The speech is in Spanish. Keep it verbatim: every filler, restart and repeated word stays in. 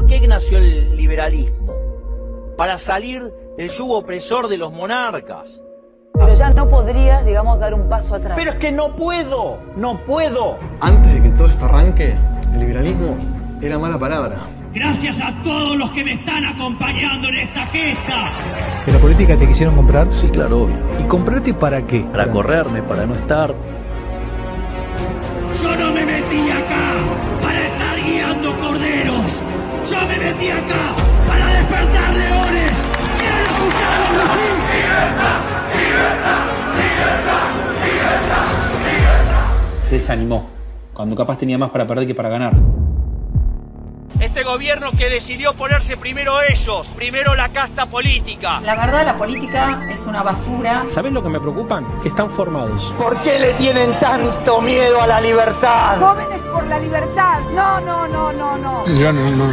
qué nació el liberalismo? Para salir del yugo opresor de los monarcas. Pero ya no podrías, digamos, dar un paso atrás. Pero es que no puedo, no puedo. Antes de que todo esto arranque, el liberalismo era mala palabra. Gracias a todos los que me están acompañando en esta gesta. ¿De la política te quisieron comprar? Sí, claro, obvio. ¿Y comprarte para qué? Para correrme, para no estar. Yo no me metí acá para estar guiando corderos. Yo me metí acá para despertar leones. ¡Quiero escuchar a los rugir! ¡Libertad! ¡Libertad! ¡Libertad! ¡Libertad! ¡Libertad! Desanimó, cuando capaz tenía más para perder que para ganar. Este gobierno que decidió ponerse primero ellos, primero la casta política. La verdad, la política es una basura. ¿Sabés lo que me preocupan? Que están formados. ¿Por qué le tienen tanto miedo a la libertad? Jóvenes por la libertad. No, no, no, no, no. Yo no, no.